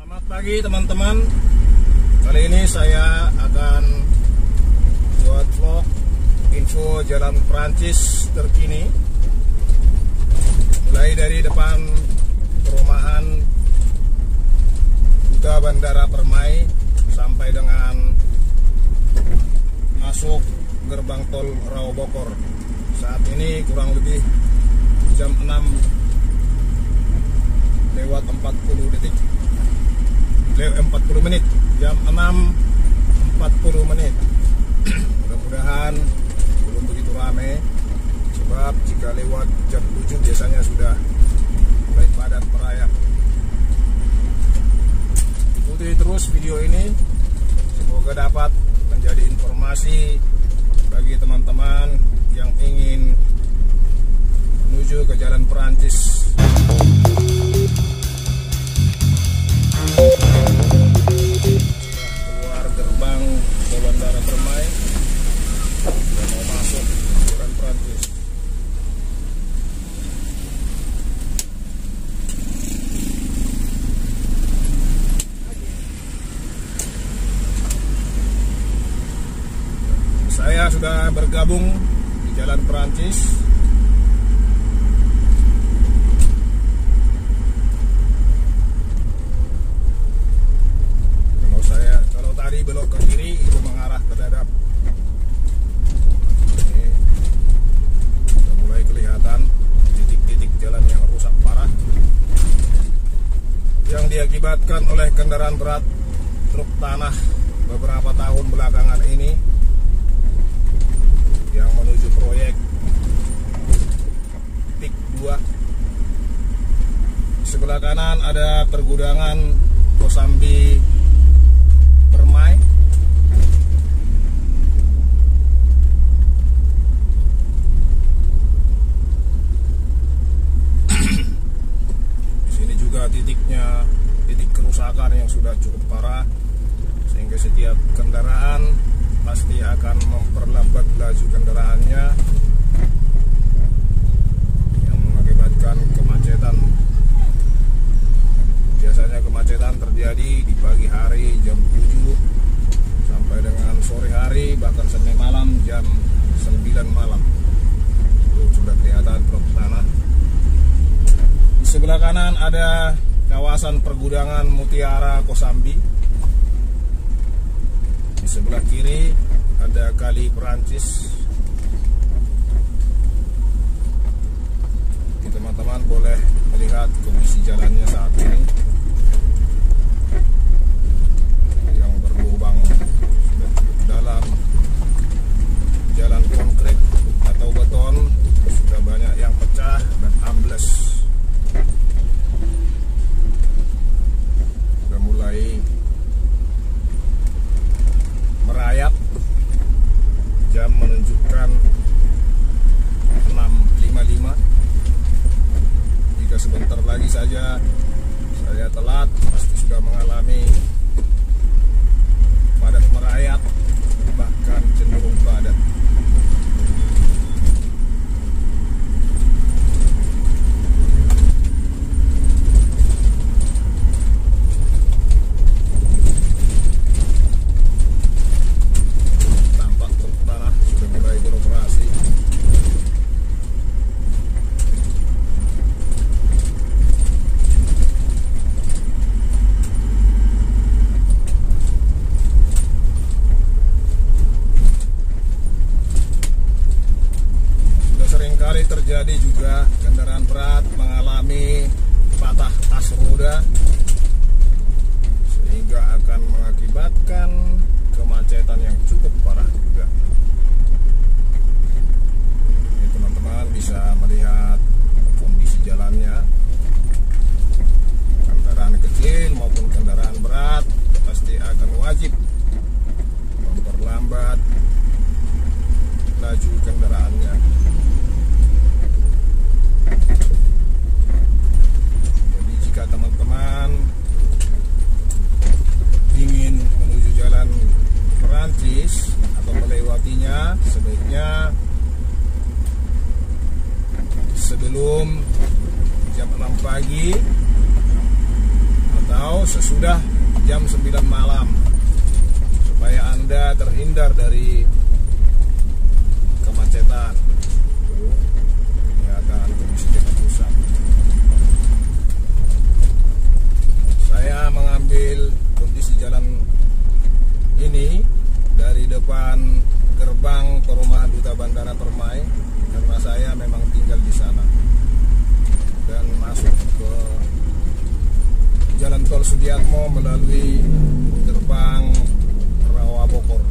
Selamat pagi teman-teman. Kali ini saya akan buat vlog info jalan Perancis terkini, mulai dari depan perumahan Duta Bandara Permai sampai dengan masuk gerbang tol Rawabokor. Saat ini kurang lebih jam 6 lewat 40 detik, 40 menit, jam 6.40 menit. Mudah-mudahan belum begitu ramai, sebab jika lewat jam 7 biasanya sudah mulai padat merayap. Ikuti terus video ini, semoga dapat menjadi informasi bagi teman-teman yang ingin menuju ke jalan Perancis. Keluar gerbang Bandara Permai dan mau masuk jalan Perancis. Saya sudah bergabung di jalan Perancis. Kalau tadi belok ke kiri itu mengarah ke Dadap. Ini sudah mulai kelihatan titik-titik jalan yang rusak parah, yang diakibatkan oleh kendaraan berat truk tanah beberapa tahun belakangan ini yang menuju proyek PIK 2. Di sebelah kanan ada pergudangan Kosambi Permai. Di sini juga titiknya, titik kerusakan yang sudah cukup parah, sehingga setiap kendaraan pasti akan memperlambat laju kendaraannya, yang mengakibatkan kemacetan. Biasanya kemacetan terjadi di pagi hari jam 7 sampai dengan sore hari, bahkan sampai malam jam 9 malam. Itu sudah kelihatan truk tanah. Di sebelah kanan ada kawasan pergudangan Mutiara Kosambi. Di sebelah kiri ada Kali Perancis. Teman-teman boleh melihat kondisi jalannya saat ini, yang berlubang sudah cukup dalam. Jalan konkret atau beton sudah banyak yang pecah dan ambles, sudah mulai merayap. Jam menunjukkan 6.55. Jika sebentar lagi saja saya telat, pasti sudah mengalami padat merayap, bahkan cenderung padat. Tampak truk tanah sudah mulai beroperasi. Seringkali terjadi juga kendaraan berat mengalami patah as roda, sehingga akan mengakibatkan kemacetan yang cukup parah juga. Ini teman-teman bisa melihat kondisi jalannya. Kendaraan kecil maupun kendaraan berat pasti akan wajib memperlambat laju kendaraannya. Jadi jika teman-teman ingin menuju jalan Perancis atau melewatinya, sebaiknya sebelum jam 6 pagi atau atau sesudah jam 9 malam supaya Anda terhindar dari kemacetan. Kelihatan kondisi jalan rusak. Saya mengambil kondisi jalan ini dari depan gerbang perumahan Duta Bandara Permai karena saya memang tinggal di sana, dan masuk ke Jalan Tol Sudiatmo melalui gerbang Rawa Bogor.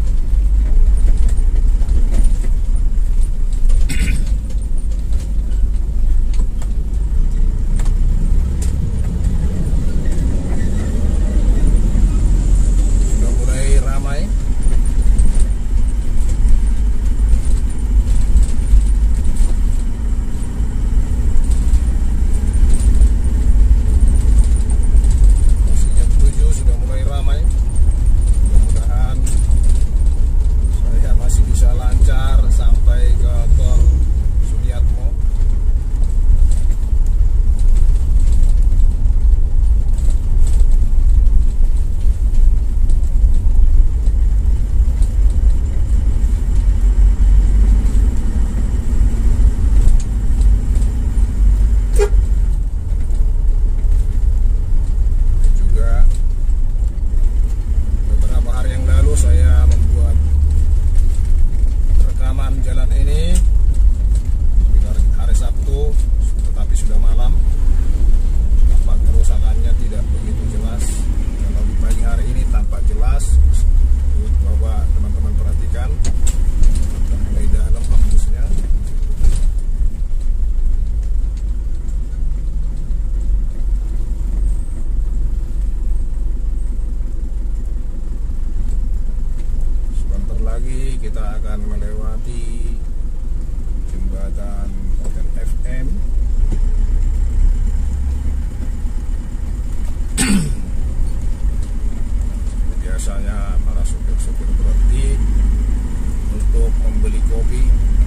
Kita akan melewati jembatan Hotel FM. Biasanya para supir-supir berhenti untuk membeli kopi.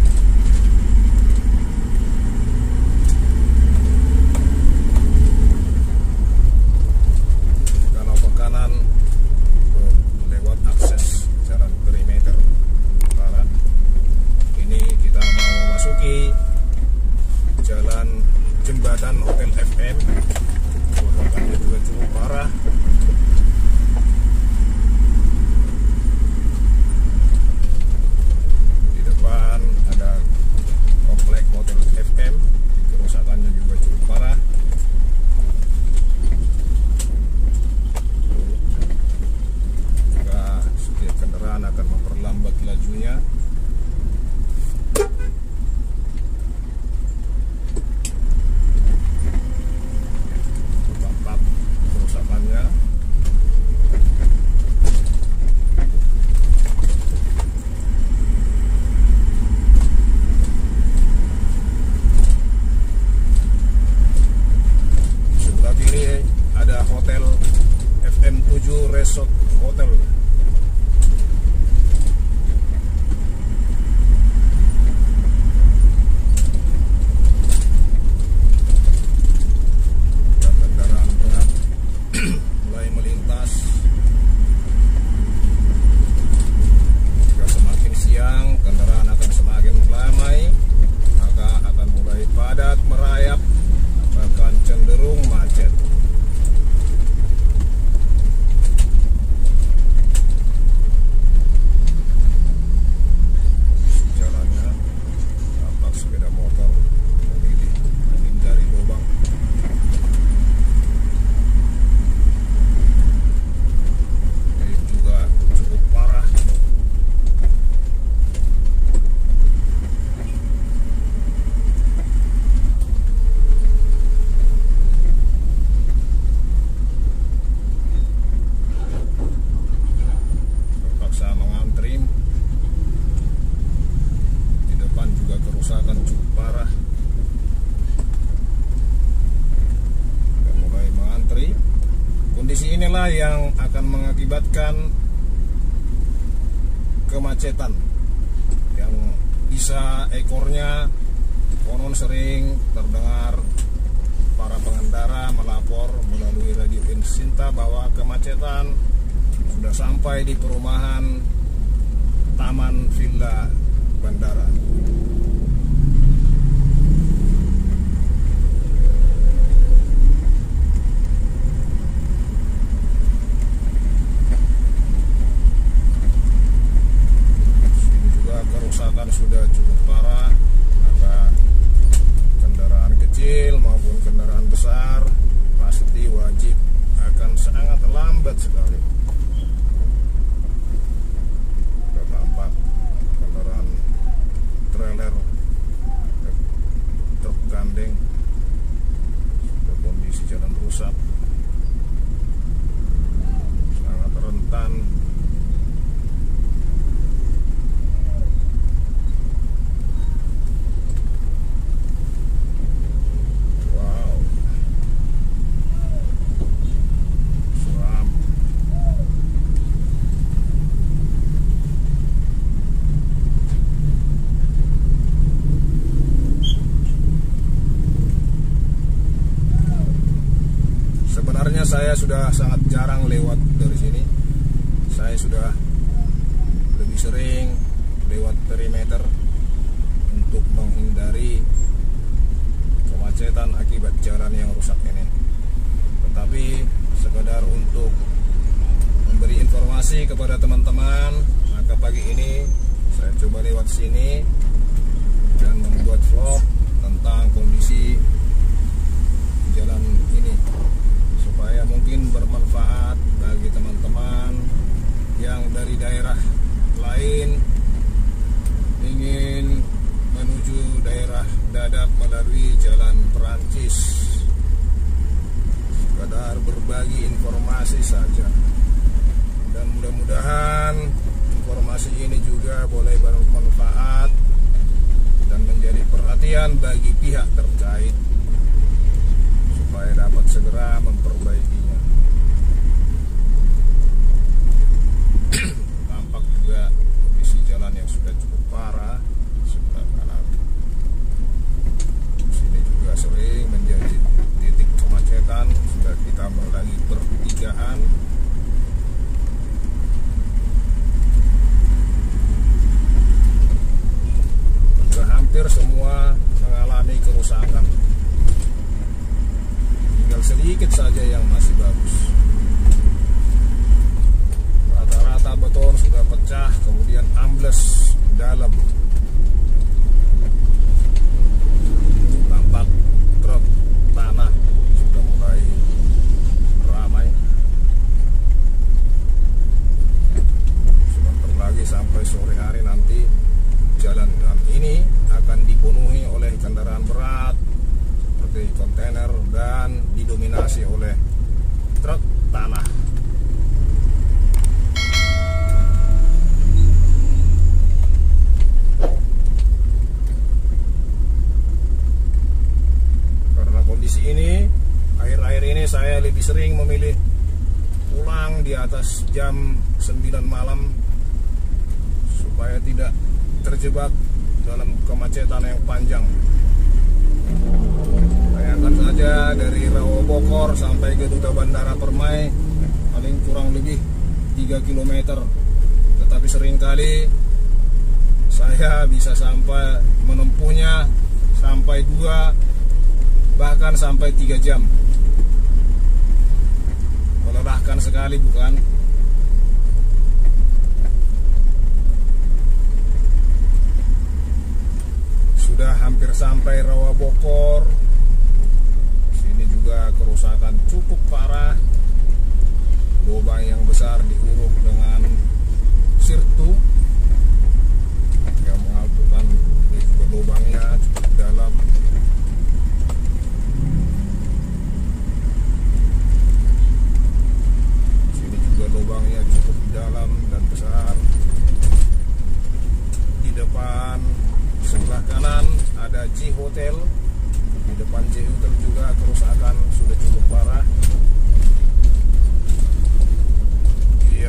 Kalau ke kanan lewat akses jalan perimeter. Ini kita mau memasuki jalan jembatan Hotel FM. Kerusakannya juga cukup parah. Di depan ada komplek Hotel FM, kerusakannya juga cukup parah. Jika setiap kendaraan akan memperlambat lajunya. Resort Hotel. Kendaraan berat mulai melintas. Jika semakin siang kendaraan akan semakin ramai, maka akan mulai padat merayap, bahkan cenderung macet. Kerusakan cukup parah. Kita mulai mengantri. Kondisi inilah yang akan mengakibatkan kemacetan yang bisa ekornya konon sering terdengar para pengendara melapor melalui Radio Insinta bahwa kemacetan sudah sampai di perumahan Taman Villa Bandara. Sini juga kerusakan sudah cukup parah, maka kendaraan kecil maupun kendaraan besar pasti wajib akan sangat lambat sekali. Sudah tampak kendaraan trailer, truk gandeng, sudah kondisi jalan rusak, sangat rentan. Sebenarnya saya sudah sangat jarang lewat dari sini. Saya sudah lebih sering lewat perimeter untuk menghindari kemacetan akibat jalan yang rusak ini. Tetapi sekedar untuk memberi informasi kepada teman-teman, maka pagi ini saya coba lewat sini dan membuat vlog tentang kondisi jalan ini, supaya mungkin bermanfaat bagi teman-teman yang dari daerah lain ingin menuju daerah Dadap melalui jalan Perancis. Sekadar berbagi informasi saja, dan mudah-mudahan informasi ini juga boleh bermanfaat dan menjadi perhatian bagi pihak terkait supaya dapat segera memperbaikinya. Tampak juga kondisi jalan yang sudah cukup parah sebelah kanan. Sini juga sering menjadi titik kemacetan, sudah ditambah lagi pertigaan. Sudah hampir semua mengalami kerusakan. Tinggal sedikit saja yang masih bagus. Rata-rata beton sudah pecah, kemudian ambles dalam. Tampak truk tanah sudah mulai ramai. Sebentar lagi sampai sore hari nanti jalan ini akan dipenuhi oleh kendaraan berat seperti kontainer dan didominasi oleh truk tanah. Karena kondisi ini, akhir-akhir ini saya lebih sering memilih pulang di atas jam 9 malam supaya tidak terjebak dalam kemacetan yang panjang. Bayangkan saja dari Rawabokor sampai ke Duta Bandara Permai paling kurang lebih 3 km. Tetapi seringkali saya bisa sampai menempuhnya sampai 2 bahkan sampai 3 jam. Melelahkan sekali, bukan? Sudah hampir sampai Rawabokor. Sini juga kerusakan cukup parah. Lubang yang besar diuruk dengan sirtu yang mengalpukan. Ini juga lubangnya cukup dalam. Sini juga lubangnya cukup dalam dan besar. Di depan sebelah kanan ada J Hotel. Di depan J Hotel juga kerusakan sudah cukup parah. Iya.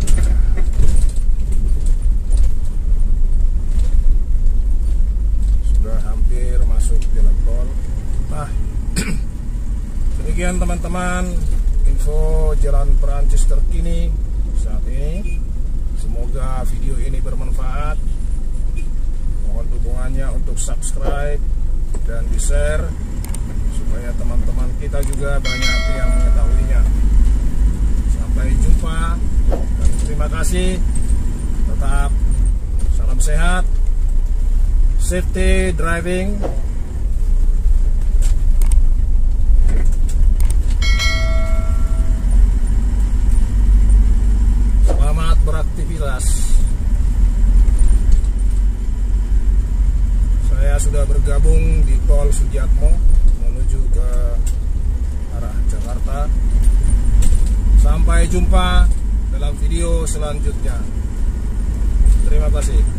Sudah hampir masuk jalan tol. Nah, demikian teman-teman info jalan Perancis terkini saat ini. Semoga video ini bermanfaat. Mohon dukungannya untuk subscribe dan di-share supaya teman-teman kita juga banyak yang mengetahuinya. Sampai jumpa dan terima kasih. Tetap salam sehat, safety driving. Selamat beraktivitas. Saya sudah bergabung di Tol Sudiatmo menuju ke arah Jakarta. Sampai jumpa dalam video selanjutnya. Terima kasih.